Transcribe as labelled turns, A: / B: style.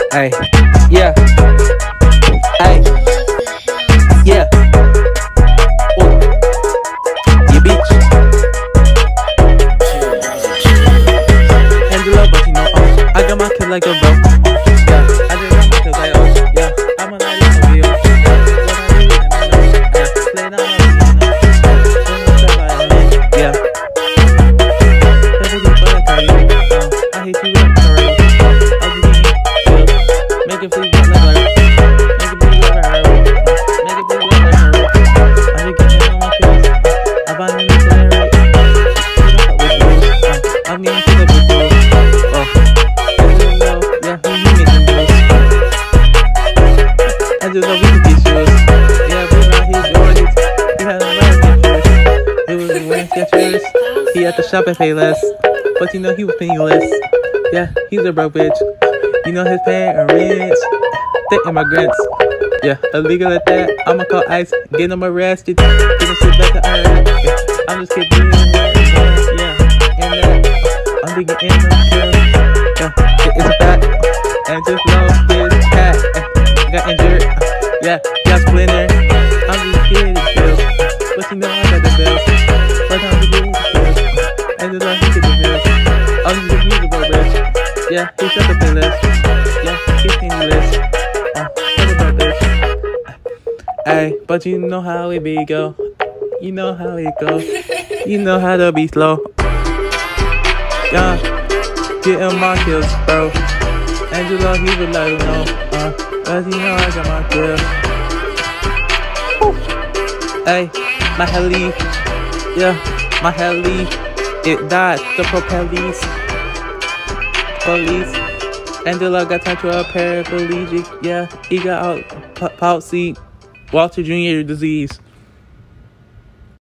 A: Ay, yeah. Ay, yeah. Oh, you bitch. Angelo, but you know, oh, I got my kid like a bro. Yeah, I just got my kid like, oh, yeah. I'm a nice video. Yeah, what I do, and I know. Yeah, play down on the piano. Yeah. I hate you with a parade. I'll be getting make it please like her. Make it please like her. Make it please like her. I'll be getting on my face. I'm finding it to the right. I'm getting to the big deal. Oh, yeah, you make them deals. I just love you these shoes. Yeah, but now he's gorgeous. He had a lot of pictures. It was wearing sketchers. He had to shop and pay less. But you know he was penniless. Yeah, he's a broke bitch. You know his parents, they immigrants. Yeah, illegal at that. I'ma call ICE, get him arrested, get him shit back to Ireland. Yeah, I'm just kidding. Yeah, and that I'm big in the kill. Yeah, it's a fact. And just lost his cat. Got injured. Yeah, got splinter. I'm just kidding, bills. But you know I got the bills. But I'm just getting the bills. And just like he get the bills. I'm just musical, bitch. Yeah, he shut the playlist. Yeah, he's penniless. What about this? Ay, but you know how it be go. You know how it go. You know how to be slow. Yeah, getting my kills, bro. Angelo, he was like, no. Cause you know I got my kills. Ay, my heli. Yeah, my heli. It died, the police. Angelo got turned to a paraplegic. Yeah, he got out palsy, Walter Jr. disease.